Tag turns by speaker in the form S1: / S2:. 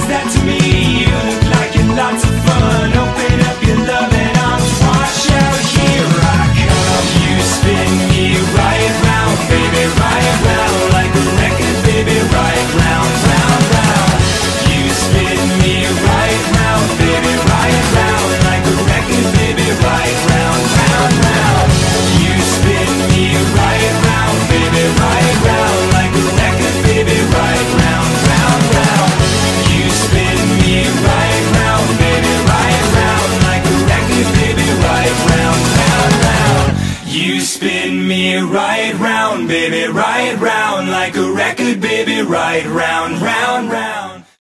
S1: that to me? You look like you're lots of fun. Open up your loving arms, watch out, here I come. You spin me right round, baby, right round, like a record, baby, right round, round, round. You spin me right round, baby, right round, like a record, baby, right round, round, round. You spin me right round, baby, right round, like a record, baby, right round, round, round. You spin me right round, baby, right round, like a record, baby, right round, round, round. You spin me right round, baby, right round, like a record, baby, right round, round, round.